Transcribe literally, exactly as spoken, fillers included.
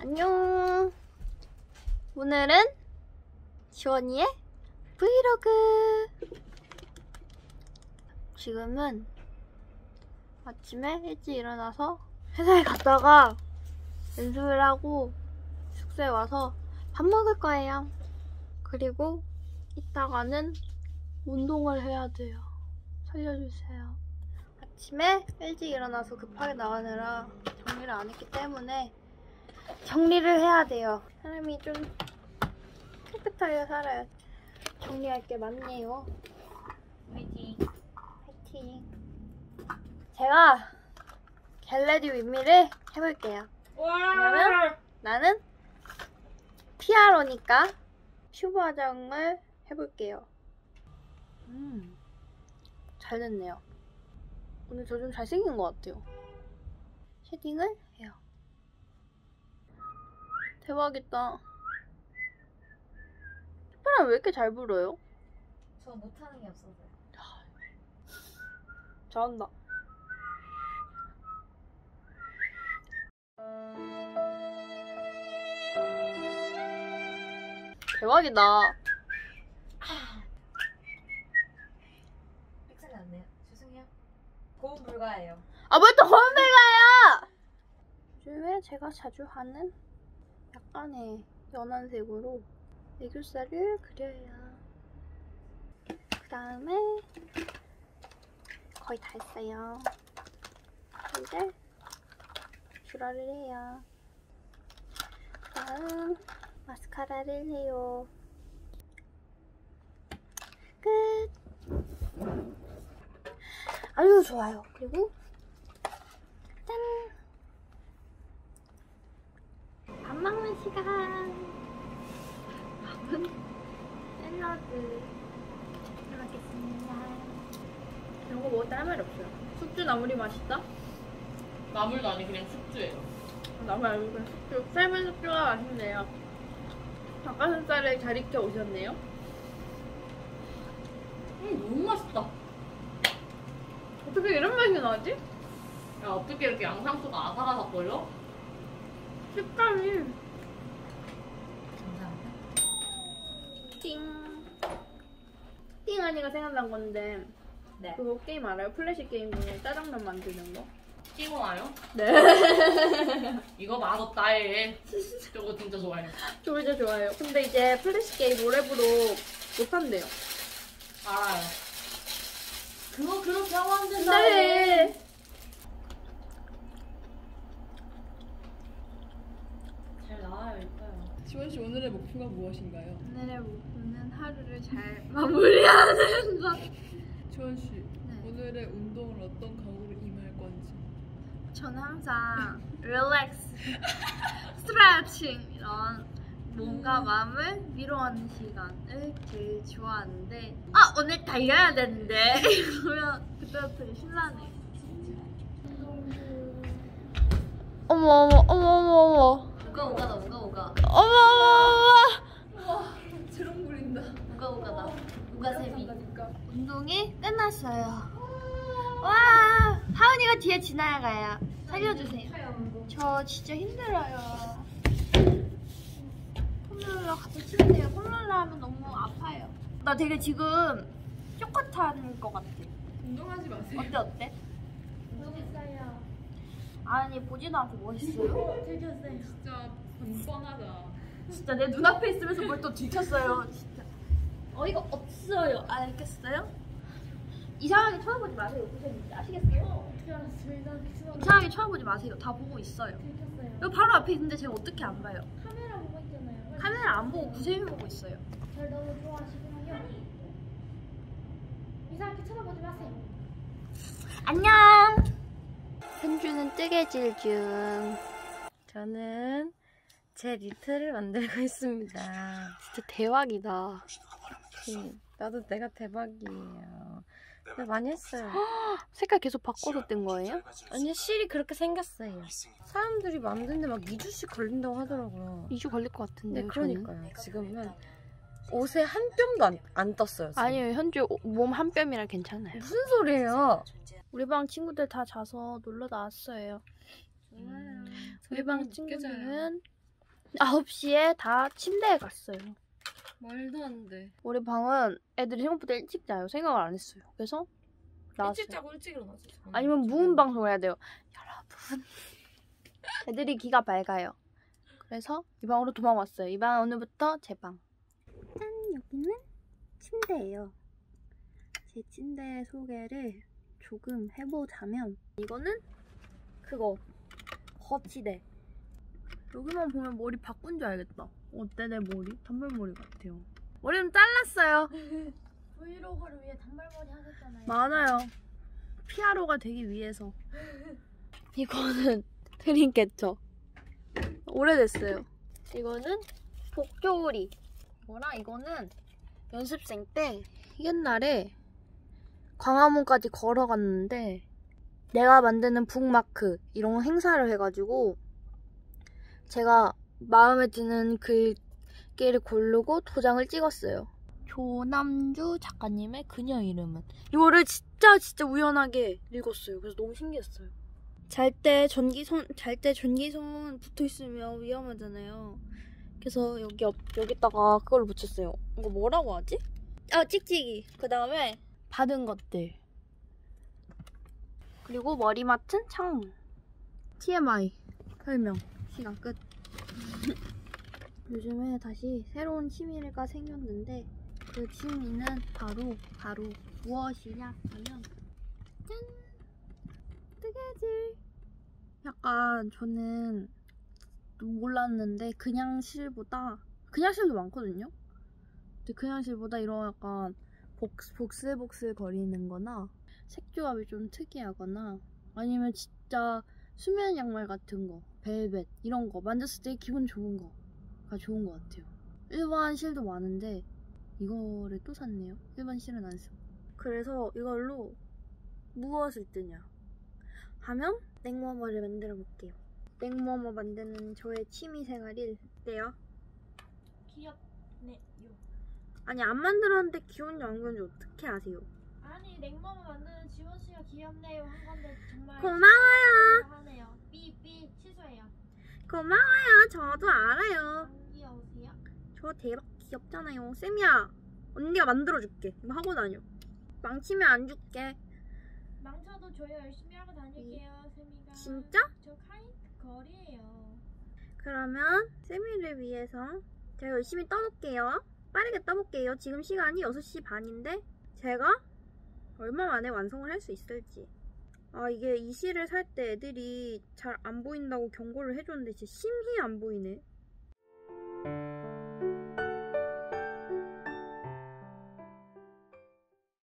안녕. 오늘은 지원이의 브이로그. 지금은 아침에 일찍 일어나서 회사에 갔다가 연습을 하고 숙소에 와서 밥 먹을 거예요. 그리고 이따가는 운동을 해야 돼요. 살려주세요. 아침에 일찍 일어나서 급하게 나가느라 정리를 안 했기 때문에 정리를 해야 돼요. 사람이 좀 깨끗하게 살아야 정리할 게 많네요. 화이팅! 화이팅! 제가 겟레디 윗미를 해볼게요. 왜냐면 나는 피아로니까 슈브 화장을 해볼게요. 음, 잘 됐네요. 오늘 저 좀 잘생긴 것 같아요. 쉐딩을 해요. 대박이다. 휘파람 왜 이렇게 잘 불어요? 저 못하는 게 없어서요. 잘한다. 대박이다. 픽셀이 안 나요? 죄송해요. 고음 불가예요. 아, 뭘 또 건배가요! 요즘에 제가 자주 하는 약간의 연한 색으로 애교살을 그려요. 그 다음에 거의 다 했어요. 이제 뷰러를 해요. 그 다음 마스카라를 해요. 끝! 아주 좋아요. 그리고 짠! 밥 먹는 시간! 밥은 샐러드 잘 먹겠습니다. 이런 거 먹을 때 할 말이 없어요. 숙주 나물이 맛있다? 나물도 아니 그냥 숙주예요. 나물 알고 그냥 숙주. 삶은 숙주가 맛있네요. 닭가슴살을 잘 익혀 오셨네요. 음, 너무 맛있다. 어떻게 이런 맛이 나지? 야, 어떻게 이렇게 양상추가 아삭아삭거려? 식감이 감사합니다. 띵. 띵 하니까 생각난 건데 네. 그거 게임 알아요? 플래시 게임 중에 짜장면 만드는 거? 찍어놔요? 네. 이거 맛없다 해. 저거 진짜 좋아해요. 저 진짜 좋아해요. 근데 이제 플래시 게임 오랩으로 못한대요. 알아요. 그거 그렇게 하면 안 된다 해. 네. 잘 나와요, 이뻐요. 지원씨 오늘의 목표가 무엇인가요? 오늘의 목표는 하루를 잘 마무리하는 것. 지원씨 네. 오늘의 운동을 어떤 각오로 임할 건지. 저는 항상 릴렉스, 스트레칭 이런 몸과 마음을 위로하는 시간을 제일 좋아하는데 아! 오늘 달려야 되는데 이러면 그때부터 신나네요. 어머 어머 어머 어머 어머 우가 우가다 우가 우가. 어머 어머 와 재롱 부린다. 우가 우가다. 우가 세비. 운동이 끝났어요. 와 하은이가 뒤에 지나가요. 살려주세요. 저 진짜 힘들어요. 폼롤러 같이 치면 돼요. 폼롤러 하면 너무 아파요. 나 되게 지금 쇼컷한 것 같아. 운동하지 마세요. 어때 어때? 멋있어요. 아니 보지도 않고 멋있어요. 즐겼어요. 진짜 뻔뻔하다. 진짜 내 눈앞에 있으면서 뭘 또 들켰어요. 진짜 어이가 없어요. 알겠어요? 이상하게 쳐다보지 마세요. 선생님 아시겠어요? 어떻게 알았어요? 이상하게 쳐다보지 마세요. 다 보고 있어요. 들켰어요. 여기 바로 앞에 있는데 제가 어떻게 안 봐요? 카메라 보고 있잖아요. 카메라 안 보고 구세미 보고 있어요. 절 너무 좋아하시구나요. 이상하게 쳐다보지 마세요. 안녕. 현주는 뜨개질 중. 저는 제 니트를 만들고 있습니다. 진짜 대박이다. 음, 나도 내가 대박이에요. 근데 많이 했어요. 색깔 계속 바꿔서 뜬 거예요? 아니 실이 그렇게 생겼어요. 사람들이 만드는데 막 이 주씩 걸린다고 하더라고요. 이 주 걸릴 것 같은데. 네, 그러니까요. 지금은 옷에 한 뼘도 안, 안 떴어요. 지금. 아니요, 현주 몸 한 뼘이라 괜찮아요. 무슨 소리예요? 우리 방 친구들 다 자서 놀러 나왔어요. 음, 우리 방 친구들은 아홉 시에 다 침대에 갔어요. 말도 안 돼. 우리 방은 애들이 생각보다 일찍 자요. 생각을 안 했어요. 그래서 나왔어요. 일찍 자고 일찍 일어나지. 아니면 무음 방송을 해야 돼요. 여러분. 애들이 귀가 밝아요. 그래서 이 방으로 도망왔어요. 이 방은 오늘부터 제 방. 짠! 여기는 침대예요. 제 침대 소개를 조금 해보자면 이거는 그거 거치대. 여기만 보면 머리 바꾼 줄 알겠다. 어때 내 머리? 단발머리 같아요. 머리 좀 잘랐어요. 브이로그를 위해 단발머리 하셨잖아요. 많아요. 피아로가 되기 위해서. 이거는 드림캐쳐. 오래됐어요. 이거는 복조우리. 이거랑 이거는 연습생 때 옛날에 광화문까지 걸어갔는데 내가 만드는 북마크 이런 거 행사를 해가지고 제가 마음에 드는 글귀를 고르고 도장을 찍었어요. 조남주 작가님의 그녀 이름은. 이거를 진짜 진짜 우연하게 읽었어요. 그래서 너무 신기했어요. 잘 때 전기선 잘 때 전기선 붙어 있으면 위험하잖아요. 그래서 여기 옆 여기다가 그걸 붙였어요. 이거 뭐라고 하지? 아 찍찍이. 그 다음에 받은 것들. 그리고 머리 맡은 창문. 티엠아이 설명. 시간 끝. 요즘에 다시 새로운 취미가 생겼는데 그 취미는 바로 바로 무엇이냐 하면 짠! 뜨개질. 약간 저는 몰랐는데 그냥 실보다 그냥 실도 많거든요. 근데 그냥 실보다 이런 약간 복, 복슬복슬 거리는 거나 색조합이 좀 특이하거나 아니면 진짜 수면 양말 같은 거 벨벳 이런 거 만졌을 때 기분 좋은 거가 좋은 것 같아요. 일반 실도 많은데 이거를 또 샀네요. 일반 실은 안 써. 그래서 이걸로 무엇을 뜨냐 하면 냉머머를 만들어 볼게요. 냉머머 만드는 저의 취미 생활일 때요. 귀엽네요. 아니 안 만들었는데 귀여운지 안 귀여운지 어떻게 아세요? 아니 냉모모 만드는 지원 씨가 귀엽네요 한 건데 정말 고마워요. 하네요. 삐삐 취소해요. 고마워요. 저도 알아요. 안 귀여우세요? 저 대박 귀엽잖아요. 쌤이야 언니가 만들어줄게. 이거 하고 다녀. 망치면 안 줄게. 망쳐도 저요 열심히 하고 다닐게요 세미가. 진짜? 저 카인 거리예요. 그러면 세미를 위해서 제가 열심히 떠볼게요. 빠르게 떠볼게요. 지금 시간이 여섯 시 반인데 제가 얼마 만에 완성을 할 수 있을지. 아 이게 이 실을 살 때 애들이 잘 안 보인다고 경고를 해줬는데 진짜 심히 안 보이네.